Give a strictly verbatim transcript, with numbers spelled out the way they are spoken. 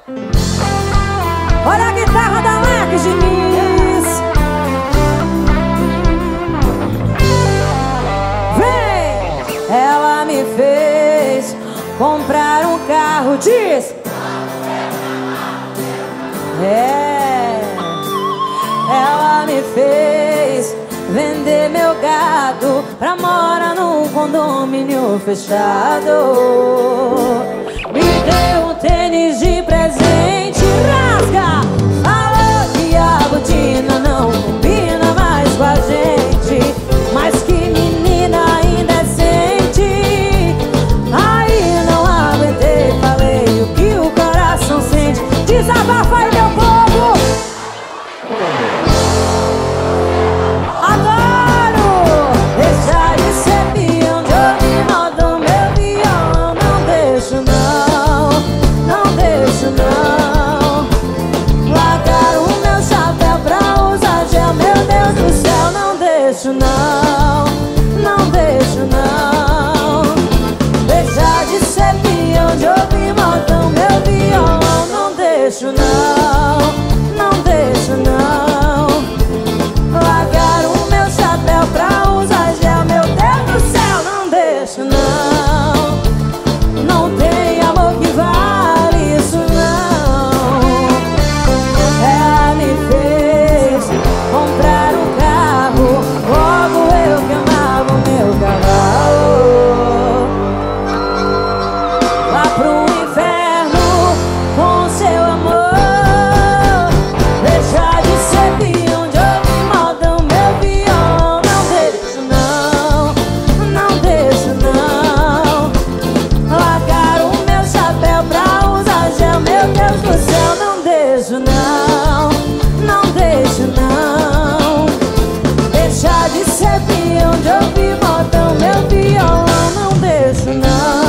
Olha a guitarra da Leque Diniz. Vem! Ela me fez comprar um carro, diz. É. Ela me fez vender meu gado pra morar num condomínio fechado. Me deu um tênis de presente, rasga. Falou que a botina não combina mais com a gente, mas que menina indecente. Aí não aguentei, falei o que o coração sente. Desabafa aí, meu povo. Adoro deixar de ser peão, de ouvir modo meu violão. Não deixo não, não deixo não. Largar o meu chapéu pra usar gel, meu Deus do céu. Não deixo não, não deixo não. Deixar de ser peão, de ouvir modo meu violão. Não deixo não, não deixo não. Largar o meu chapéu pra usar gel, meu Deus do céu. Não deixo não, não tem amor que vale isso não. Ela me fez comprar um carro, logo eu que amava o meu cavalo. Lá pro inferno com seu amor. Deixar de ser peão, de ouvir modão meu violão. Não deixo não, não deixo não. Largar o meu chapéu pra usar gel, meu Deus do céu. Não deixo não, não deixo não. Deixar de ser peão, de ouvir modão meu violão. Não deixo não.